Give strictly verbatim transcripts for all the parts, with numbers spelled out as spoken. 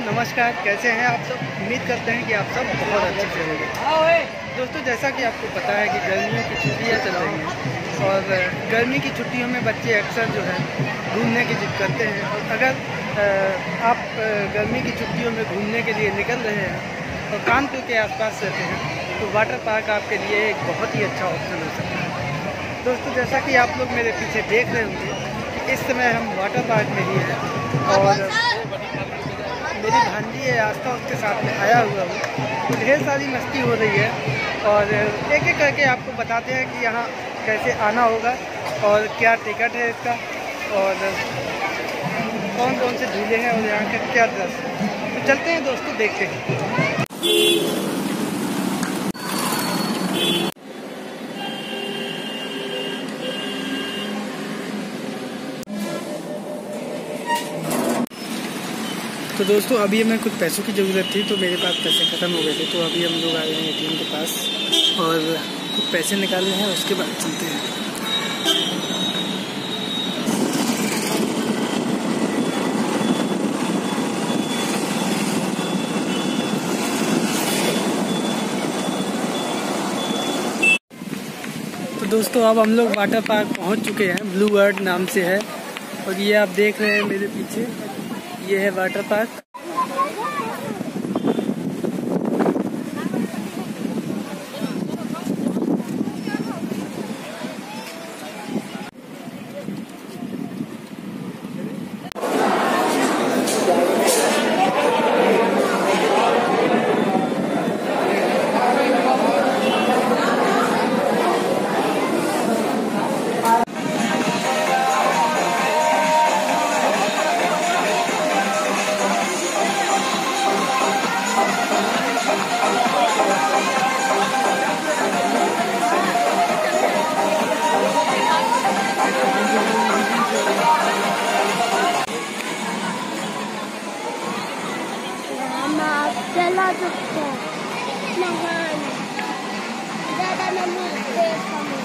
नमस्कार, कैसे हैं आप सब। उम्मीद करते हैं कि आप सब बहुत अच्छे से होंगे। दोस्तों, जैसा कि आपको पता है कि गर्मियों की छुट्टियां चल रही हैं और गर्मी की छुट्टियों में बच्चे अक्सर जो है घूमने की जिद करते हैं। और अगर आप गर्मी की छुट्टियों में घूमने के लिए निकल रहे हैं और कानपुर के आसपास रहते हैं तो वाटर पार्क आपके लिए एक बहुत ही अच्छा ऑप्शन हो सकता है। दोस्तों, जैसा कि आप लोग मेरे पीछे देख रहे होंगे, इस समय हम वाटर पार्क में ही हैं और मेरी भांजी है आस्था, उसके साथ में आया हुआ हूँ। तो ढेर सारी मस्ती हो रही है और एक एक करके आपको बताते हैं कि यहाँ कैसे आना होगा और क्या टिकट है इसका और कौन कौन से झूले हैं और यहाँ का क्या दृश्य है। तो चलते हैं दोस्तों, देखते हैं। तो दोस्तों, अभी हमें कुछ पैसों की ज़रूरत थी तो मेरे पास पैसे ख़त्म हो गए थे, तो अभी हम लोग आए हैं एटीएम के पास और कुछ पैसे निकालने हैं, उसके बाद चलते हैं। तो दोस्तों, अब हम लोग वाटर पार्क पहुंच चुके हैं। ब्लू वर्ल्ड नाम से है और ये आप देख रहे हैं मेरे पीछे, ये है वाटर पार्क। चला सकते हैं महान ज़्यादा नहीं देखा मैंने।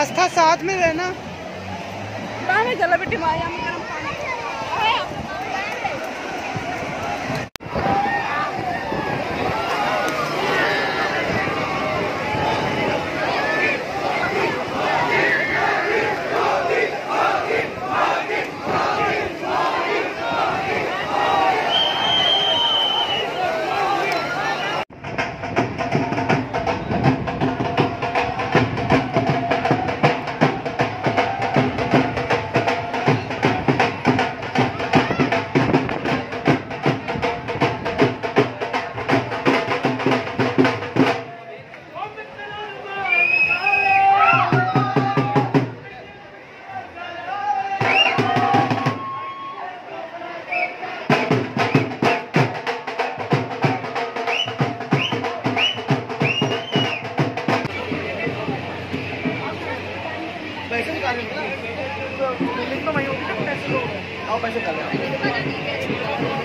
आस्था साथ में रहना। चला बेटी माया में गरम पानी। पैसे निकालेंगे तो वही होगी, पैसे आओ पैसे निकालेंगे।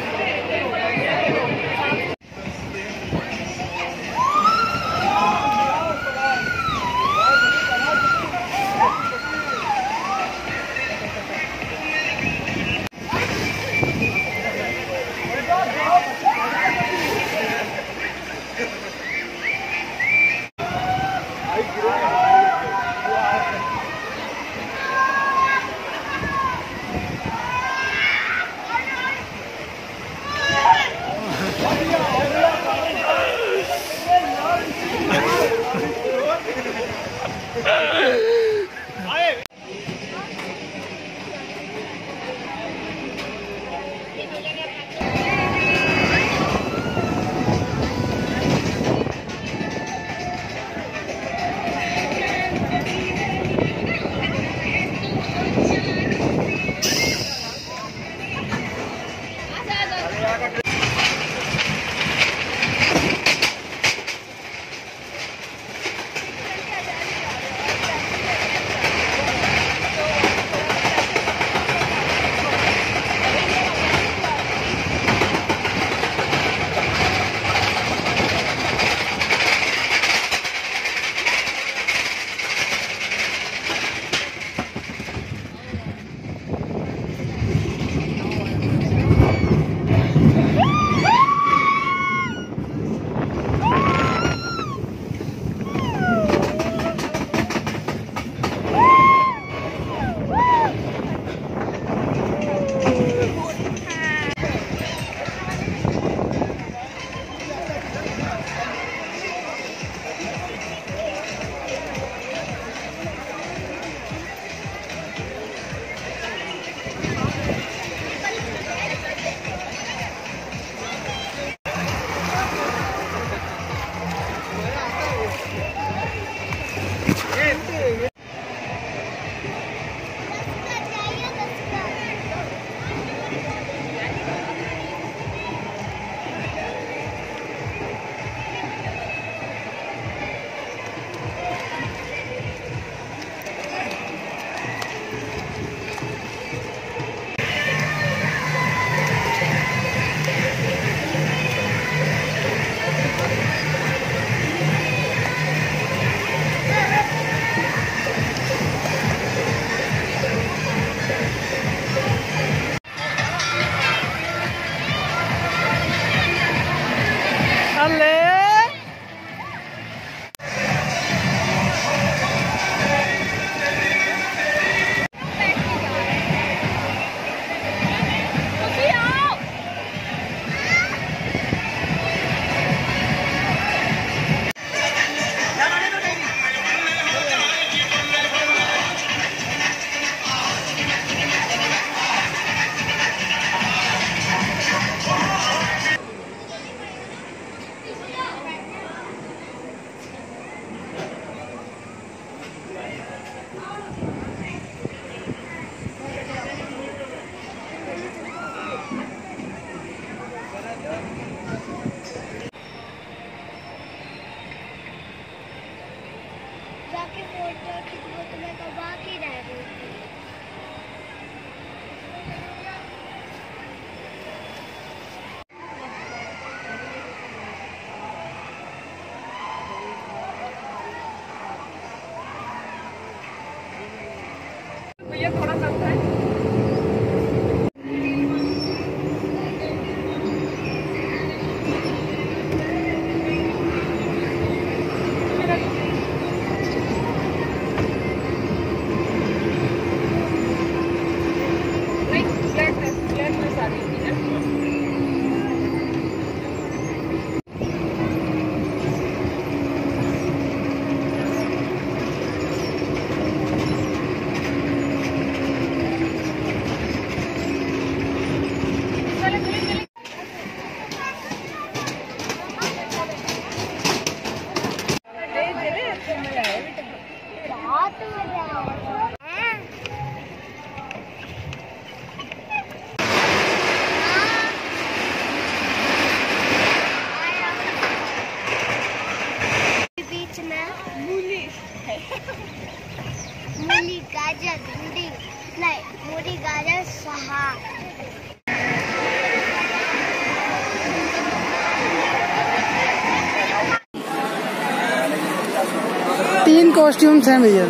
जाके फोटो खिंचवा तो मैं तो बाकी रह गई थी। बहुत मजा आया। बीच में मूली मूली गाजर भिंडी नहीं मूली गाजर सहा तीन कॉस्ट्यूम्स हैं भैया।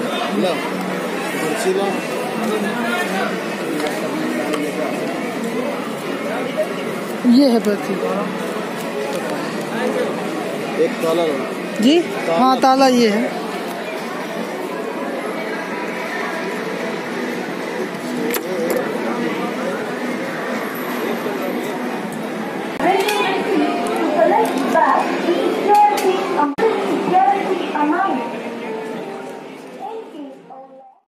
ये है बर्फी। एक ताला जी हाँ ताला ये है।